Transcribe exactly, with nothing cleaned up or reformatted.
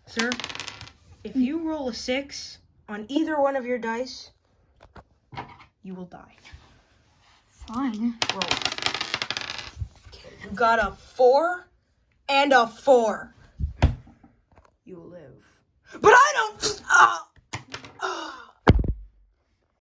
Sir, if you roll a six on either one of your dice, you will die. Fine. Roll. Okay, you got a four and a four. You will live. But I don't... Uh,